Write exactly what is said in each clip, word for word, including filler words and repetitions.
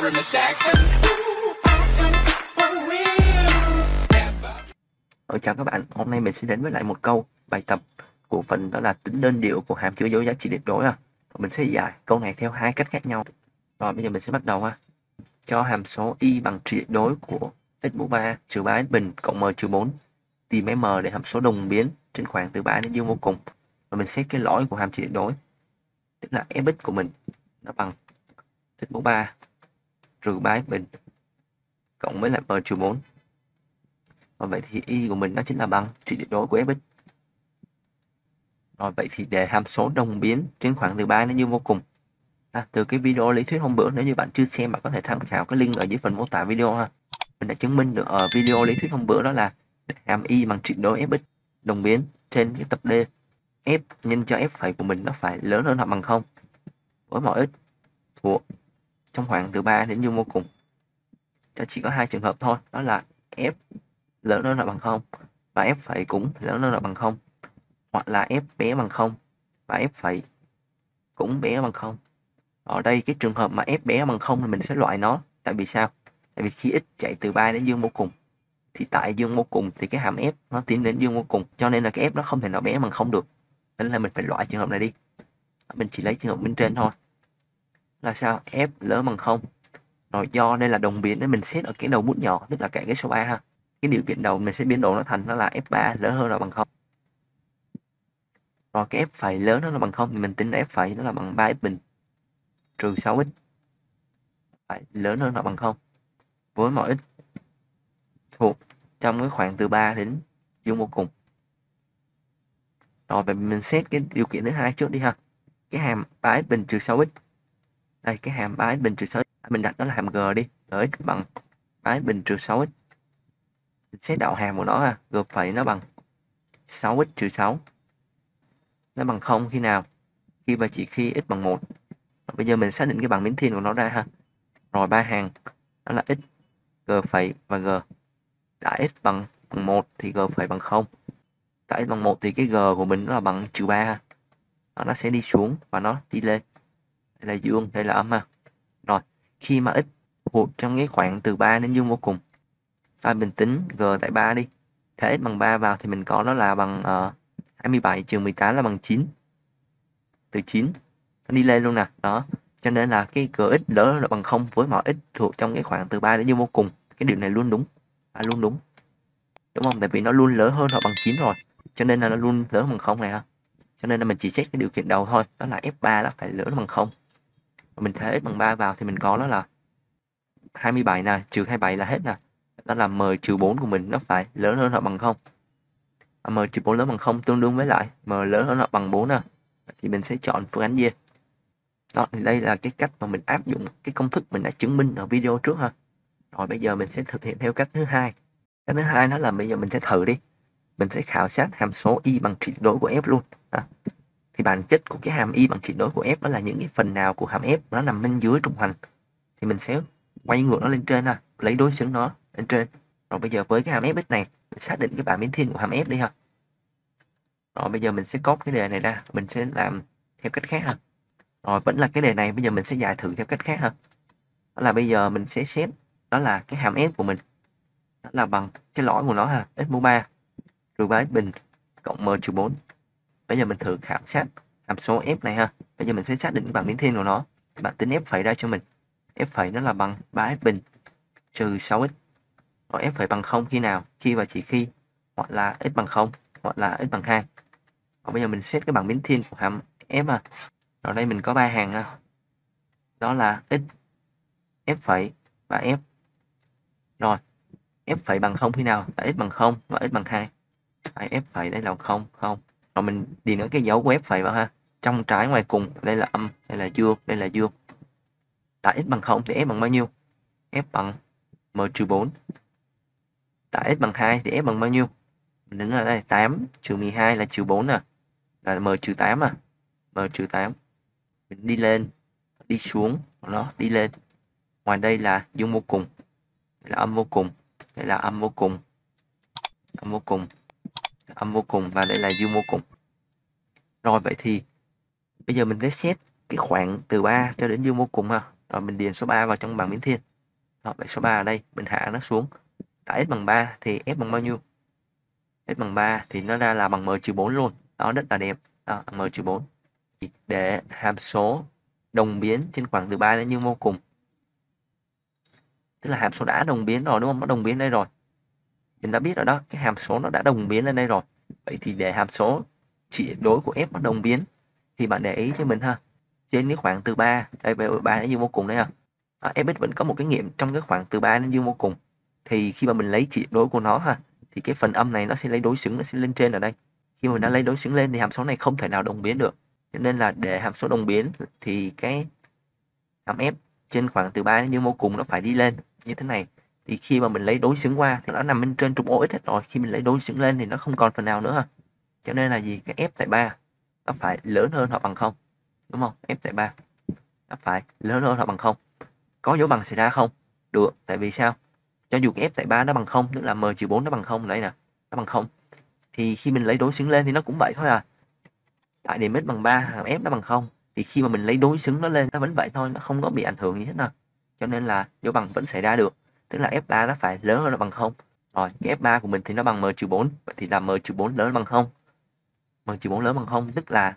Ờ, chào các bạn, hôm nay mình sẽ đến với lại một câu bài tập của phần đó là tính đơn điệu của hàm chứa dấu giá trị tuyệt đối. À. Mình sẽ giải câu này theo hai cách khác nhau. Rồi bây giờ mình sẽ bắt đầu ha. Cho hàm số y bằng trị tuyệt đối của x mũ ba trừ ba x bình cộng m trừ bốn. Tìm m để hàm số đồng biến trên khoảng từ ba đến dương vô cùng. Và mình xét cái lõi của hàm trị tuyệt đối. Tức là fx của mình nó bằng x mũ ba trừ ba x bình cộng với lại m trừ bốn. Rồi vậy thì y của mình nó chính là bằng trị tuyệt đối của fx. Rồi vậy thì để hàm số đồng biến trên khoảng từ ba đến dương vô cùng. À, từ cái video lý thuyết hôm bữa, nếu như bạn chưa xem, bạn có thể tham khảo cái link ở dưới phần mô tả video ha. Mình đã chứng minh được ở video lý thuyết hôm bữa đó là để hàm y bằng trị tuyệt đối fx đồng biến trên cái tập D, f nhân cho f phẩy của mình nó phải lớn hơn hoặc bằng không với mọi x thuộc trong khoảng từ ba đến dương vô cùng. Cho chỉ có hai trường hợp thôi, đó là f lớn hơn hoặc bằng không và f phẩy cũng lớn hơn hoặc bằng không, hoặc là f bé bằng không và f phẩy cũng bé bằng không. Ở đây cái trường hợp mà f bé bằng không thì mình sẽ loại nó. Tại vì sao? Tại vì khi x chạy từ ba đến dương vô cùng thì tại dương vô cùng thì cái hàm f nó tiến đến dương vô cùng, cho nên là cái f nó không thể nào bé bằng không được, nên là mình phải loại trường hợp này đi. Mình chỉ lấy trường hợp bên trên thôi. Là sao? F lớn bằng không. Rồi do đây là đồng biến nên mình xét ở cái đầu bút nhỏ, tức là cả cái số ba ha. Cái điều kiện đầu mình sẽ biến đổi nó thành nó là f ba lớn hơn là bằng không. Rồi cái f phẩy lớn hơn là bằng không thì mình tính f phẩy nó là bằng ba x bình trừ sáu x phải lớn hơn là bằng không với mọi x thuộc trong cái khoảng từ ba đến dương vô cùng. Rồi vậy mình xét cái điều kiện thứ hai trước đi ha. Cái hàm ba x bình trừ sáu x. Đây, cái hàm ba x bình trừ sáu x mình đặt nó là hàm g đi, gx bằng ba x bình trừ sáu x. Mình xét đạo hàm của nó ha, g phẩy nó bằng sáu x trừ sáu. Nó bằng không khi nào? Khi và chỉ khi x bằng một. Rồi bây giờ mình xác định cái bằng biến thiên của nó ra ha. Rồi ba hàng đó là x, g phẩy và g. Đã x bằng, bằng một thì g phẩy bằng không. Đã x bằng một thì cái g của mình nó là bằng trừ ba. Nó, nó sẽ đi xuống và nó đi lên. Đây là dương, đây là âm ha. Rồi, khi mà x thuộc trong cái khoảng từ ba đến dương vô cùng. Rồi mình tính g tại ba đi. Thế x bằng ba vào thì mình có nó là bằng uh, hai mươi bảy trừ mười tám là bằng chín. Từ chín nó đi lên luôn nè. Đó. Cho nên là cái gx lớn là bằng không với mọi x thuộc trong cái khoảng từ ba đến dương vô cùng. Cái điều này luôn đúng. À, luôn đúng. Đúng không? Tại vì nó luôn lớn hơn hoặc bằng chín rồi. Cho nên là nó luôn lớn bằng không này ha. Cho nên là mình chỉ xét cái điều kiện đầu thôi. Đó là f ba nó phải lớn bằng không. Và mình thế x bằng ba vào thì mình có nó là hai mươi bảy nè, trừ hai mươi bảy là hết nè. Đó là m trừ bốn của mình nó phải lớn hơn hoặc bằng không. M trừ bốn lớn bằng không tương đương với lại m lớn hơn hoặc bằng bốn nè. Thì mình sẽ chọn phương án D. Đó, thì đây là cái cách mà mình áp dụng cái công thức mình đã chứng minh ở video trước ha. Rồi bây giờ mình sẽ thực hiện theo cách thứ hai. Cách thứ hai đó là bây giờ mình sẽ thử đi. Mình sẽ khảo sát hàm số y bằng trị tuyệt đối của f luôn. À. Thì bản chất của cái hàm y bằng trị tuyệt đối của f đó là những cái phần nào của hàm f nó nằm bên dưới trục hoành. Thì mình sẽ quay ngược nó lên trên ha, lấy đối xứng nó lên trên. Rồi bây giờ với cái hàm fx này, mình xác định cái bảng biến thiên của hàm f đi ha. Rồi bây giờ mình sẽ copy cái đề này ra, mình sẽ làm theo cách khác ha. Rồi vẫn là cái đề này, bây giờ mình sẽ giải thử theo cách khác ha. Đó là bây giờ mình sẽ xét đó là cái hàm f của mình đó là bằng cái lõi của nó ha, x mũ ba trừ ba x bình cộng m trừ bốn. Bây giờ mình thử khảo sát hàm số f này ha. Bây giờ mình sẽ xác định cái bảng biến thiên của nó. Bạn tính f phẩy ra cho mình. F phẩy nó là bằng ba x bình trừ sáu x. Rồi f phẩy bằng không khi nào? Khi và chỉ khi hoặc là x bằng không hoặc là x bằng hai. Rồi bây giờ mình xét cái bảng biến thiên của hàm f ha. Rồi đây mình có ba hàng ha. Đó là x, f phẩy và f. Rồi f phẩy bằng không khi nào? Là x bằng không và x bằng hai. Đấy, f phẩy đây là không, không. Rồi mình điền ở cái dấu của f phẩy vào ha. Trong trái ngoài cùng, đây là âm, đây là dương, đây là dương. Tại x bằng không thì f bằng bao nhiêu? F bằng m trừ bốn. Tại x bằng hai thì f bằng bao nhiêu? Mình tính là đây tám trừ mười hai là trừ bốn nè. Là m trừ tám à. M trừ tám. Mình đi lên, đi xuống, nó đi lên. Ngoài đây là dương vô cùng. Đây là âm vô cùng. Đây là âm vô cùng. Âm vô cùng. Âm vô cùng và đây là dương vô cùng. Rồi vậy thì bây giờ mình sẽ xét cái khoảng từ ba cho đến dương vô cùng ha. Rồi mình điền số ba vào trong bảng biến thiên. Rồi, vậy số ba ở đây mình hạ nó xuống. Đã s bằng ba thì f bằng bao nhiêu? S bằng ba thì nó ra là bằng m trừ bốn luôn. Đó, rất là đẹp. Đó, m trừ bốn. Để hàm số đồng biến trên khoảng từ ba đến dương vô cùng. Tức là hàm số đã đồng biến rồi đúng không? Nó đồng biến đây rồi. Mình đã biết rồi đó, cái hàm số nó đã đồng biến lên đây rồi. Vậy thì để hàm số trị đối của f nó đồng biến thì bạn để ý cho mình ha. Trên cái khoảng từ ba, đây ba đến dương vô cùng đây ha. À, fx vẫn có một cái nghiệm trong cái khoảng từ ba đến dương vô cùng. Thì khi mà mình lấy trị đối của nó ha, thì cái phần âm này nó sẽ lấy đối xứng, nó sẽ lên trên ở đây. Khi mà mình đã lấy đối xứng lên thì hàm số này không thể nào đồng biến được. Cho nên là để hàm số đồng biến thì cái hàm f trên khoảng từ ba đến dương vô cùng nó phải đi lên như thế này. Thì khi mà mình lấy đối xứng qua thì nó nằm bên trên trục ô ích hết rồi. Khi mình lấy đối xứng lên thì nó không còn phần nào nữa ha. Cho nên là gì? Cái f tại ba nó phải lớn hơn hoặc bằng không. Đúng không? F tại ba nó phải lớn hơn hoặc bằng không. Có dấu bằng xảy ra không? Được. Tại vì sao? Cho dù cái f tại ba nó bằng không, tức là m trừ bốn nó bằng không đấy nè, nó bằng không. Thì khi mình lấy đối xứng lên thì nó cũng vậy thôi à. Tại điểm x bằng ba, hàm f nó bằng không. Thì khi mà mình lấy đối xứng nó lên nó vẫn vậy thôi, nó không có bị ảnh hưởng gì hết nào. Cho nên là dấu bằng vẫn xảy ra được. Tức là f ba nó phải lớn hơn hoặc bằng không. Rồi, cái f ba của mình thì nó bằng m trừ bốn. Vậy thì là m trừ bốn lớn hơn bằng không. M trừ bốn lớn bằng không, tức là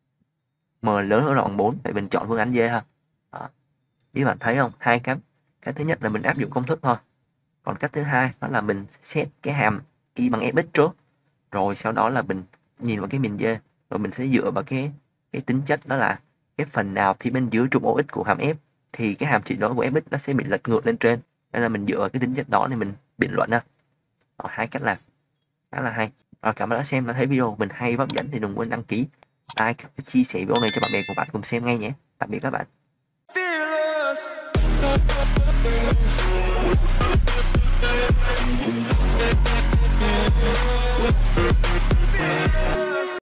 m lớn hơn hoặc bằng bốn. Vậy mình chọn phương án D ha. Đó. Như bạn thấy không? Hai cách. Cái thứ nhất là mình áp dụng công thức thôi. Còn cách thứ hai đó là mình xét cái hàm y bằng fx trước. Rồi sau đó là mình nhìn vào cái miền D. Rồi mình sẽ dựa vào cái cái tính chất đó là cái phần nào phía bên dưới trục ô ích của hàm f thì cái hàm trị đối của fx nó sẽ bị lật ngược lên trên. Nên là mình dựa vào cái tính chất đó để mình biện luận ha. Đó, hai cách làm khá là hay. Rồi, cảm ơn đã xem, đã thấy video mình hay và hấp dẫn thì đừng quên đăng ký, like, chia sẻ video này cho bạn bè của bạn cùng xem ngay nhé. Tạm biệt các bạn.